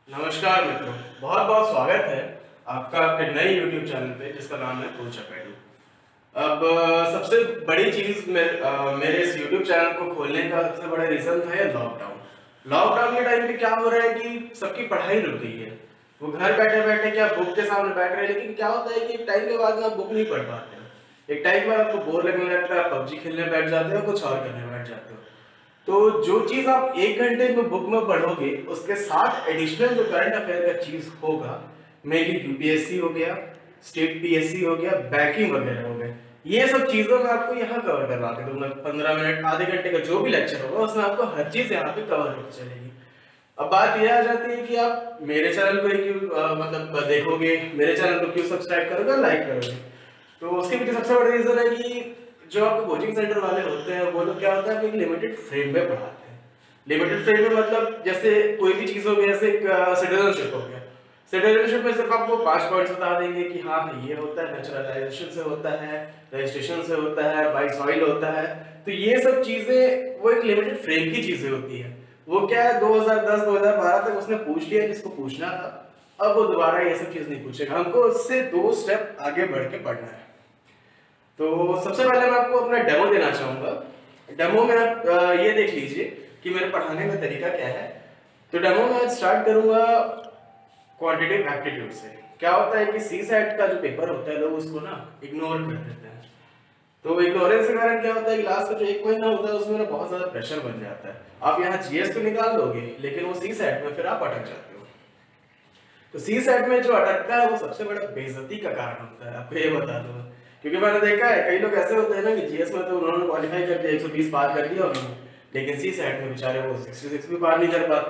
नमस्कार मित्रों, बहुत बहुत स्वागत है आपका आपके नए YouTube चैनल पे जिसका नाम है कोच अकेडमी। अब सबसे बड़ी चीज मेरे इस YouTube चैनल को खोलने का सबसे बड़ा रीजन था लॉकडाउन। लॉकडाउन के टाइम पे क्या हो रहा है कि सबकी पढ़ाई रुक गई है। वो घर बैठे बैठे क्या बुक के सामने बैठ रहे हैं, लेकिन क्या होता है कि एक टाइम के बाद में आप बुक नहीं पढ़ पाते हो। एक टाइम के बाद आपको बोर लगने लगता है, आप पबजी खेलने बैठ जाते हो, कुछ और करने बैठ जाते हो। तो जो चीज आप 1 घंटे में बुक में पढ़ोगे उसके साथ एडिशनल जो करंट अफेयर का चीज होगा, मेनली यूपीएससी हो गया, स्टेट पीएससी हो गया, बैंकिंग वगैरह हो गए, ये सब चीजों में आपको यहाँ कवर करवा के दूंगा। 15 मिनट आधे घंटे का जो भी लेक्चर होगा उसमें आपको हर चीज यहाँ पे कवर होती चलेगी। अब बात यह आ जाती है कि आप मेरे चैनल को क्यों मतलब देखोगे, मेरे चैनल को क्यों सब्सक्राइब करोगे, लाइक करोगे। तो उसके पीछे सबसे बड़ा रीजन है कि जो आपको कोचिंग सेंटर वाले होते हैं वो लोग क्या होता है, एक लिमिटेड फ्रेम में पढ़ाते हैं। लिमिटेड फ्रेम में मतलब जैसे कोई भी चीज हो गई, जैसे सिटीजनशिप हो गया। सिटीजनशिप में सिर्फ आपको 5 पॉइंट्स बता देंगे कि हाँ ये होता है, नेचुरलाइजेशन से होता है, रजिस्ट्रेशन से होता है, बाय सॉइल होता है। तो ये सब चीजें वो एक लिमिटेड फ्रेम की चीजें होती है। वो क्या है, 2010-2012 तक उसने पूछ लिया जिसको पूछना था, अब वो दोबारा ये सब चीज नहीं पूछेगा। हमको उससे 2 स्टेप आगे बढ़ के पढ़ना है। तो सबसे पहले मैं आपको अपना डेमो देना चाहूंगा। डेमो में आप ये देख लीजिए कि मेरे पढ़ाने का तरीका क्या है। तो डेमो में आज स्टार्ट करूंगा क्वांटिटेटिव एप्टीट्यूड से। क्या होता है कि सी सेट का जो पेपर होता है लोग उसको ना इग्नोर कर देते हैं। तो इग्नोरेंस के कारण क्या होता है कि लास्ट का जो 1 महीना होता है उसमें ना बहुत ज्यादा प्रेशर बन जाता है। आप यहाँ जीएस तो निकाल लोगे लेकिन वो सी सेट में फिर आप अटक जाते हो। तो सी सेट में जो अटकता है वो सबसे बड़ा बेइज्जती का कारण होता है, आपको ये बता दूं। क्योंकि मैंने देखा है कई लोग ऐसे होते हैं ना कि जीएस में तो उन्होंने क्वालिफाई कर दिया, 120 पार कर दिया उन्होंने, लेकिन सी सेट में बेचारे वो 66 भी पार नहीं कर पाते।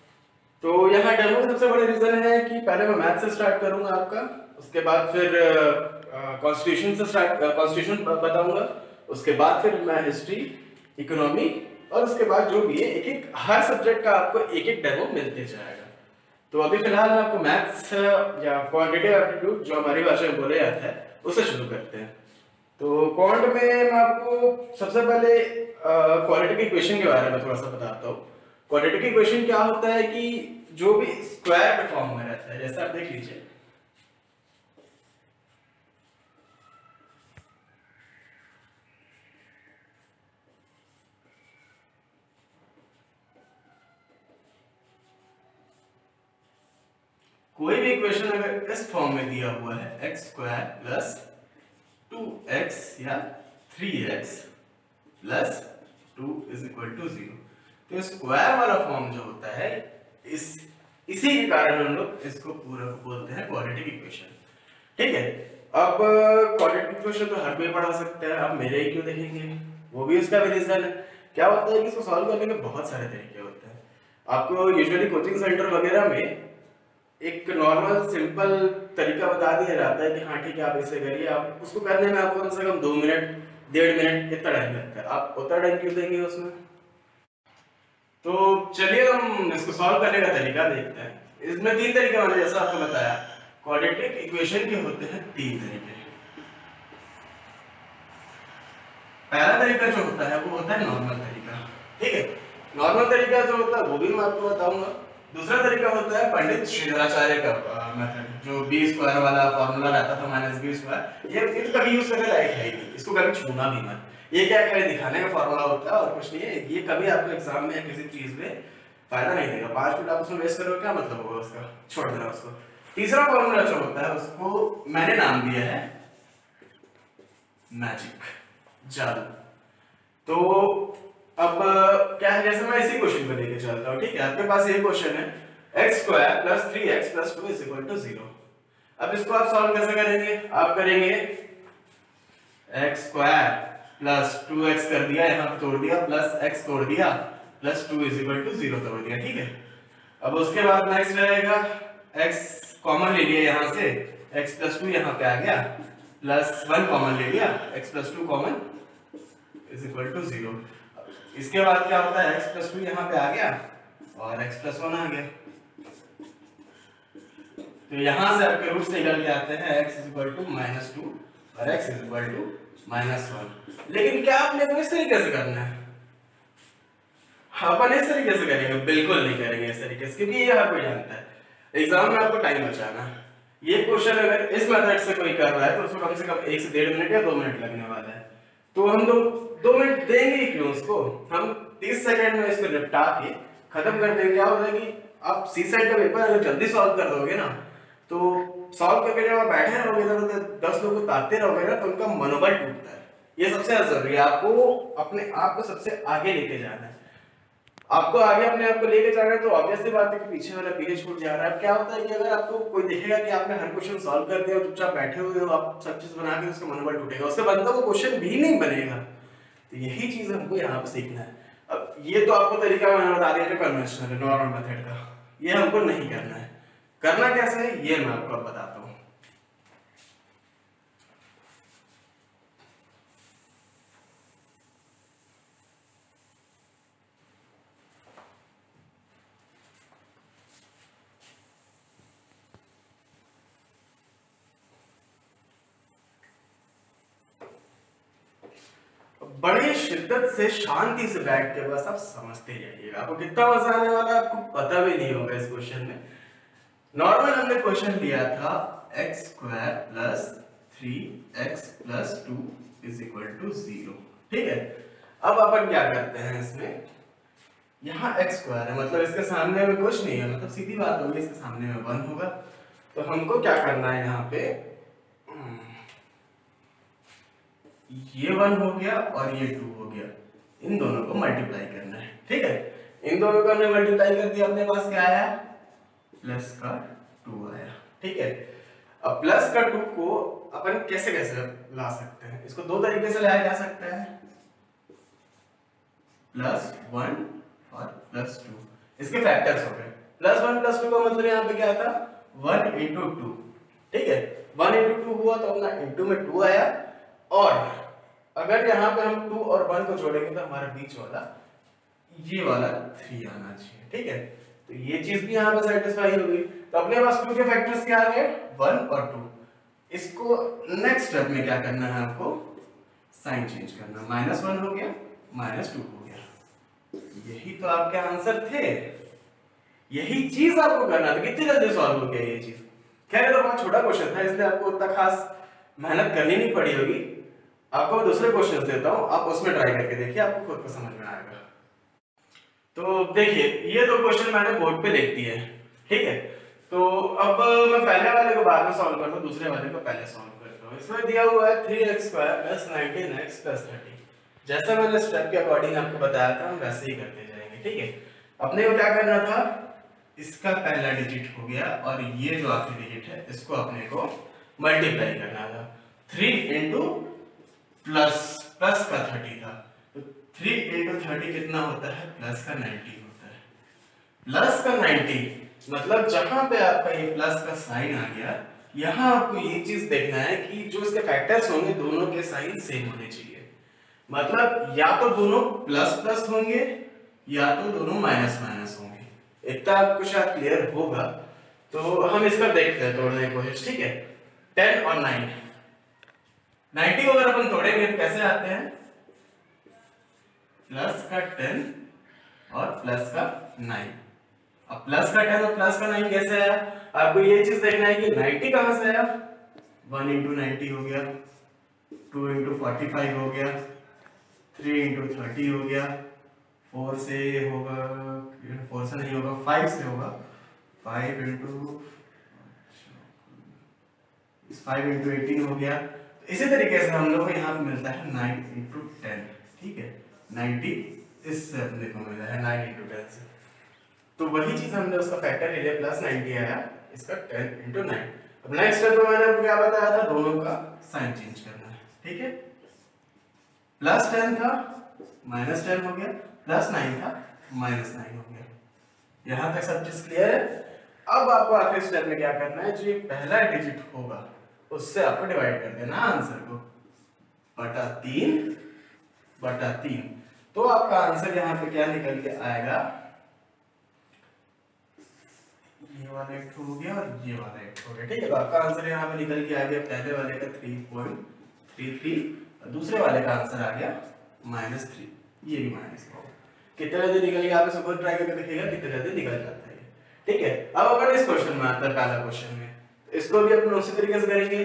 तो यहाँ डेमो का सबसे बड़ा रीजन है कि पहले मैं मैथ से स्टार्ट करूंगा आपका, उसके बाद फिर कॉन्स्टिट्यूशन से स्टार्ट कॉन्स्टिट्यूशन बताऊंगा, उसके बाद फिर मैं हिस्ट्री, इकोनॉमी, और उसके बाद जो भी है एक एक हर सब्जेक्ट का आपको एक एक डेमो मिलते जाएगा। तो अभी फिलहाल मैं आपको मैथ्स या क्वांटिटेटिव एप्टीट्यूड जो हमारी भाषा में बोले जाता है उसे शुरू करते हैं। तो क्वांट में मैं आपको सबसे पहले क्वालिटी की इक्वेशन के बारे में थोड़ा सा बताता हूँ। क्वाड्रेटिक इक्वेशन क्या होता है कि जो भी स्क्वायर फॉर्म में रहता है, जैसे आप देख लीजिए कोई भी इक्वेशन अगर इस फॉर्म में दिया हुआ है x स्क्वायर प्लस 2x या 3x plus 2 is equal to 0, तो स्क्वायर वाला फॉर्म जो होता है इसी के कारण हम लोग इसको पूरा बोलते हैं क्वाड्रेटिक इक्वेशन। ठीक है, अब क्वाड्रेटिक इक्वेशन तो हर कोई पढ़ा सकता है, आप मेरे ही क्यों देखेंगे, वो भी उसका भी रीजन है। क्या होता है कि इसको सॉल्व करने के बहुत सारे तरीके होते हैं। आपको यूजुअली कोचिंग सेंटर वगैरह में एक नॉर्मल सिंपल तरीका बता दिया जाता है कि हाँ ठीक है आप इसे करिए, आप उसको करने में आपको कम से कम 2 मिनट 1.5 मिनट इतना टाइम लगता है, आप उतना टाइम क्यों देंगे उसमें। तो चलिए हम इसको सॉल्व करने का तरीका देखते हैं। इसमें 3 तरीके होते हैं, जैसा आपको बताया क्वाड्रेटिक इक्वेशन के होते हैं 3 तरीके। पहला तरीका जो होता है वो होता है नॉर्मल तरीका। ठीक है, नॉर्मल तरीका जो होता है वो भी मैं आपको बताऊंगा। दूसरा तरीका होता है पंडित श्रीधराचार्य का मेथड, जो बी स्क्वायर वाला फॉर्मूला रहता था माइनस बी स्क्वायर। ये तो कभी यूज करने लायक है नहीं, इसको कभी छूना भी मत। ये क्या खाली दिखाने का फॉर्मूला होता है और कुछ नहीं है। ये कभी आपको एग्जाम में किसी चीज में फायदा नहीं देगा। 5 मिनट आप उसमें वेस्ट करोगे, क्या मतलब होगा उसका, छोड़ देना उसको। तीसरा फॉर्मूला जो होता है उसको मैंने नाम दिया है मैजिक, जादू। तो अब क्या है, जैसे मैं इसी क्वेश्चन को लेके चलता हूँ। ठीक है, आपके पास ये क्वेश्चन है x square plus 3x plus 2 is equal to 0। अब इसको आप सॉल्व कैसे करेंगे, आप करेंगे x स्क्वायर प्लस 2x कर दिया, यहाँ पे तोड़ दिया, प्लस x तोड़ दिया, प्लस 2 इज इक्वल टू 0 तोड़ दिया। ठीक है, अब उसके बाद नेक्स्ट रहेगा x कॉमन ले लिया यहाँ से, x प्लस 2 यहाँ पे आ गया, प्लस 1 कॉमन ले लिया, x plus 2 common is equal to 0। इसके बाद क्या होता है, x प्लस 2 यहाँ पे आ गया और x प्लस 1 आ गया। तो यहाँ से आपके रूट्स निकल के आते हैं x इज इक्वल टू -2 और x इज इक्वल टू -1। लेकिन क्या आपने तो इस तरीके से करना है, अपन इस तरीके से करेंगे? बिल्कुल नहीं करेंगे इस तरीके से, क्योंकि ये हर कोई जानता है एग्जाम में आपको टाइम बचाना है। ये क्वेश्चन अगर इस मेथड से कोई कर रहा है तो उसको कम से कम 1 से 1.5 मिनट या 2 मिनट लगने वाला है। तो हम लोग 2 मिनट देंगे ही क्यों उसको, हम 30 सेकंड में इसको निपटा के खत्म कर देंगे। क्या होगा कि आप सीसेट का पेपर अगर जल्दी सॉल्व कर दोगे ना, तो सॉल्व करके जब आप बैठे रहोगे इधर उधर 10 लोग को ताकते रहोगे ना, तो उनका मनोबल टूटता है। ये सबसे ज्यादा जरूरी है, आपको अपने आप को सबसे आगे लेके जाना है। आपको आगे अपने आप को लेके जाना है तो ऑब्वियस सी बात है कि पीछे वाला पीछे छूट जा रहा है। क्या होता है कि अगर आपको कोई देखेगा कि आपने हर क्वेश्चन सॉल्व कर दिया और चुपचाप बैठे हुए हो, आप सब चीज बना के, उसका मनोबल टूटेगा, उससे बनता वो क्वेश्चन भी नहीं बनेगा। तो यही चीज हमको यहाँ पे सीखना है। अब ये तो आपको तरीका मैंने बता दिया जो कन्वेंशनल है, नॉर्मल मेथड का, ये हमको नहीं करना है। करना कैसे है ये मैं आपको अब बताता हूँ। बड़े शिद्दत से शांति से बैठ के बस आप समझते जाइएगा, आपको कितना मजा आने वाला है आपको पता भी नहीं होगा। इस क्वेश्चन में नॉर्मल हमने क्वेश्चन दिया था x square plus 3x plus 2 is equal to 0, ठीक है। अब अपन क्या करते हैं इसमें, यहाँ x स्क्वायर है मतलब इसके सामने में कुछ नहीं है, मतलब सीधी बात होगी इसके सामने में 1 होगा। तो हमको क्या करना है, यहाँ पे ये 1 हो गया और ये 2 हो गया, इन दोनों को मल्टीप्लाई करना है, ठीक है। इन दोनों को हमने मल्टीप्लाई कर दिया, अपने पास क्या आया, प्लस का 2 आया, ठीक है। अब प्लस का 2 को अपन कैसे कैसे ला सकते हैं, इसको दो तरीके से लाया जा सकता है, प्लस 1 और प्लस 2। इसके फैक्टर्स हो गए, प्लस 1 प्लस 2 का मतलब यहाँ पे क्या था, 1 into 2, ठीक है। 1 into 2 हुआ तो अपना इंटू में 2 आया, और अगर यहाँ पे हम 2 और 1 को जोड़ेंगे तो हमारा बीच वाला ये वाला 3 आना चाहिए, ठीक है। तो ये चीज भी यहाँ पे सेटिस्फाई हो गई। तो अपने पास 2 के फैक्टर्स क्या आ गए, 1 और 2। इसको नेक्स्ट स्टेप में क्या करना है, आपको साइन चेंज करना, -1 हो गया, -2 हो गया। यही तो आपके आंसर थे, यही चीज आपको करना था। कितनी जल्दी सॉल्व हो गया ये चीज। खैर ये तो बहुत छोटा क्वेश्चन था, इसलिए आपको उतना खास मेहनत करनी नहीं पड़ी होगी। आपको मैं दूसरे क्वेश्चन देता हूं, आप उसमें ट्राई करके देखिए, आपको खुद को समझ में आएगा। तो देखिए ये दो क्वेश्चन मैंने बोर्ड पे लिख दिए, ठीक है। तो अब मैं पहले वाले को बाद में सॉल्व करता हूँ, दूसरे वाले को पहले सॉल्व करता हूँ। इसमें दिया हुआ है 3x square plus 19x plus 30। जैसा मैंने स्टेप के अकॉर्डिंग आपको बताया था, हम वैसे ही करते जाएंगे, ठीक है। अपने को क्या करना था, इसका पहला डिजिट हो गया और ये जो आखिरी डिजिट है इसको अपने को मल्टीप्लाई करना था। 3 इंटू प्लस का 30 था, तो 3 इंटू 30 कितना होता है, प्लस का 90 होता है। प्लस का 90 मतलब जहां पे आपका ये प्लस का साइन आ गया, यहां आपको ये चीज देखना है कि जो इसके फैक्टर्स होंगे दोनों के साइन सेम होने चाहिए। मतलब या तो दोनों प्लस प्लस होंगे या तो दोनों माइनस माइनस होंगे। इतना आपको शायद क्लियर होगा। तो हम इसका देखते हैं तोड़ने की कोशिश, ठीक है। 10 और 9, 90 को अगर अपन तोड़ेंगे तो कैसे आते हैं, प्लस का 10 और प्लस का 9। अब प्लस का 10 और प्लस का 9 कैसे आया, आपको ये चीज देखना है कि 90 कहां से आया, 1 इंटू 90 हो गया, 2 इंटू 45 हो गया, 3 इंटू 30 हो गया, 4 से होगा, 4 से नहीं होगा, 5 से होगा, 5 इंटू 18 हो गया। तो इसी तरीके से हम लोग को यहाँ पे मिलता है 9 इंटू 10, ठीक है। 90 इससे अपने को मिला है 9 इंटू 10 से, तो वही चीज हमने उसका फैक्टर ले लिया, प्लस 90 आया, इसका 10 इंटू 9। अब नेक्स्ट स्टेप में मैंने आपको क्या बताया था, दोनों का साइन चेंज करना है, ठीक है। प्लस 10 था माइनस 10 हो गया, प्लस 9 था माइनस 9 हो गया। यहां तक सब चीज क्लियर है। अब आपको आखिरी स्टेप में क्या करना है, जो ये पहला डिजिट होगा उससे आपको डिवाइड कर देना आंसर को, बटा 3 तो आपका आंसर यहाँ पे क्या निकल के आएगा, ये वाला एक हो गया और ये वाला एक हो गया, ठीक है। तो आपका आंसर यहाँ पे निकल के आ गया, पहले वाले का 3.33 और दूसरे वाले का आंसर आ गया -3, ये भी माइनस होगा। कितने जल्दी निकल गया, आप इसको खुद ट्राई करके देखिएगा कितने जल्दी निकल जाता है। ठीक है, अब अपन इस क्वेश्चन में आते हैं, पहला क्वेश्चन में, इसको भी अपन उसी तरीके से करेंगे।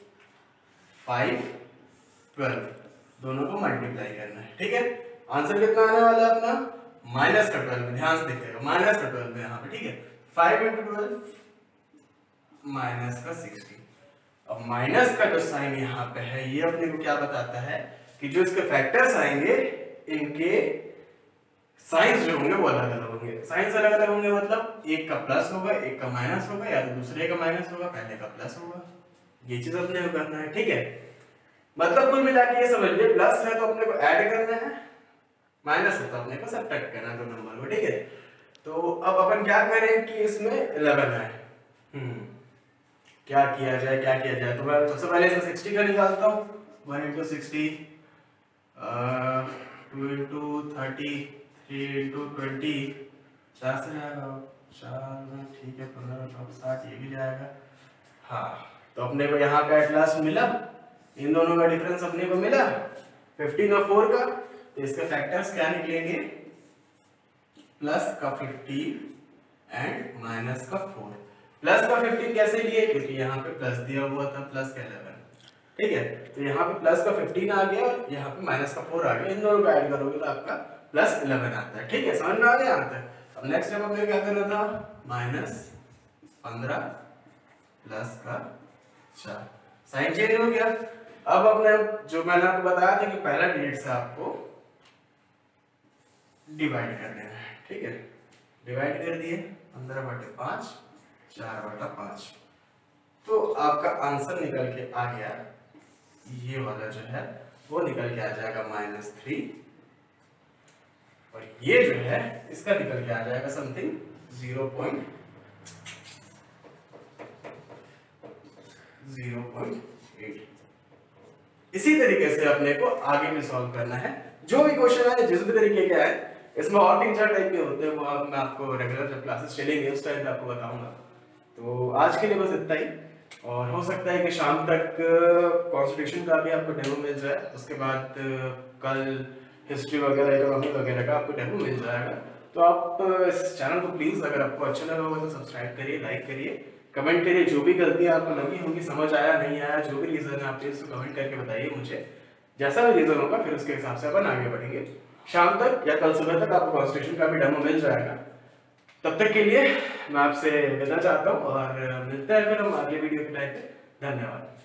5 12 दोनों को मल्टीप्लाई करना है। ठीक है, आंसर कितना आने वाला है अपना माइनस का 12, ध्यान से देखिएगा माइनस का 12 यहाँ पे। ठीक है, 5 × 12 माइनस का 60। अब माइनस का जो साइन यहाँ पे है ये अपने को क्या बताता है कि जो इसके फैक्टर्स आएंगे इनके साइंस जो होंगे वो अलग अलग होंगे। साइंस अलग अलग होंगे मतलब एक का प्लस होगा, एक का माइनस होगा, या तो दूसरे का माइनस होगा, पहले का प्लस होगा। ये चीज अपने को करना है। ठीक है, मतलब कुल मिला के ये समझ लीजिए प्लस है तो अपने को ऐड करना है, माइनस है तो अपने को सब्ट्रैक्ट करना है दो नंबर को। ठीक है, तो अब अपन क्या करें कि इसमें 11 है। क्या किया जाए, क्या किया जाए, तो मैं सबसे पहले इसमें 60 का निकालता हूँ। 1 × 60, 2 × 30, 3 × 20, 4 से जाएगा 4 में। ठीक है, 15 × 60 ये भी जाएगा। हाँ, तो अपने को यहाँ का एट लास्ट मिला, इन दोनों का डिफरेंस अपने को मिला 15 और 4 का। तो इसके फैक्टर्स क्या निकलेंगे, प्लस का 15 एंड माइनस का 4। प्लस का 15 कैसे लिए, क्योंकि यहाँ पे प्लस दिया हुआ था, प्लस का 11। ठीक है, तो यहाँ पे प्लस का 15 आ गया और यहाँ पे माइनस का 4 आ गया। इन दोनों को ऐड करोगे तो आपका प्लस 11 आता है। ठीक है, समझ में आ गया यहाँ तक। अब नेक्स्ट स्टेप अपने क्या करना था, माइनस 15 प्लस का 4, साइन चेंज हो गया। अब अपने जो मैंने आपको बताया था कि पहला डिजिट से आपको डिवाइड कर देना है। ठीक है, डिवाइड कर दिए 15/5, 4/5। तो आपका आंसर निकल के आ गया, ये वाला जो है वो निकल के आ जाएगा -3, और ये जो है इसका निकल के आ जाएगा समथिंग 0.8। इसी तरीके से अपने को आगे भी सॉल्व करना है। जो भी क्वेश्चन है जिस भी तरीके का है, इसमें और 3-4 टाइप के होते हैं, वो मैं आपको रेगुलर जब क्लासेस चलेंगे उस टाइम पे आपको बताऊंगा। तो आज के लिए बस इतना ही, और हो सकता है कि शाम तक कॉन्स्टिट्यूशन का भी आपको डेमो मिल जाए, उसके बाद कल हिस्ट्री वगैरह इकोनॉमिक वगैरह का आपको डेमो मिल जाएगा। तो आप इस चैनल को प्लीज़, अगर आपको अच्छा लगा होगा तो सब्सक्राइब करिए, लाइक करिए, कमेंट करिए, जो भी गलतियाँ आपको लगी होंगी, समझ आया नहीं आया, जो भी रीज़न है आप प्लीज़ कमेंट करके बताइए मुझे। जैसा भी रीज़न होगा फिर उसके हिसाब से अपन आगे बढ़ेंगे। शाम तक या कल सुबह तक आपको कॉन्स्टिट्यूशन का भी डेमो मिल जाएगा। तब तक के लिए मैं आपसे विदा चाहता हूँ और मिलते हैं फिर हम अगले वीडियो के टाइम पे। धन्यवाद।